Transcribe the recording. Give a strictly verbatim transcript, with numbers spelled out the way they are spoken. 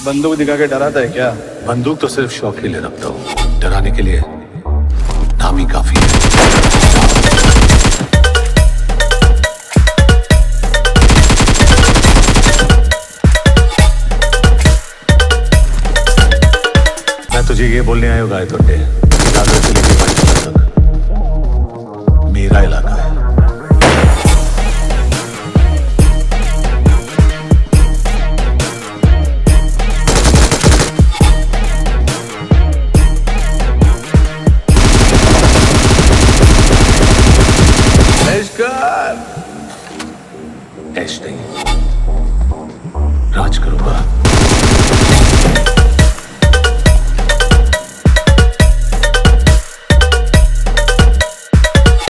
बंदूक दिखा के डराता है क्या? बंदूक तो सिर्फ शौक के लिए रखता हूँ, डराने के लिए नाम ही काफी है। मैं तुझे ये बोलने आया हूँ गाय तोड़े, दादर से लेकर पाकिस्तान तक मेरा इलाका है। ऐश नहीं, राज करूंगा।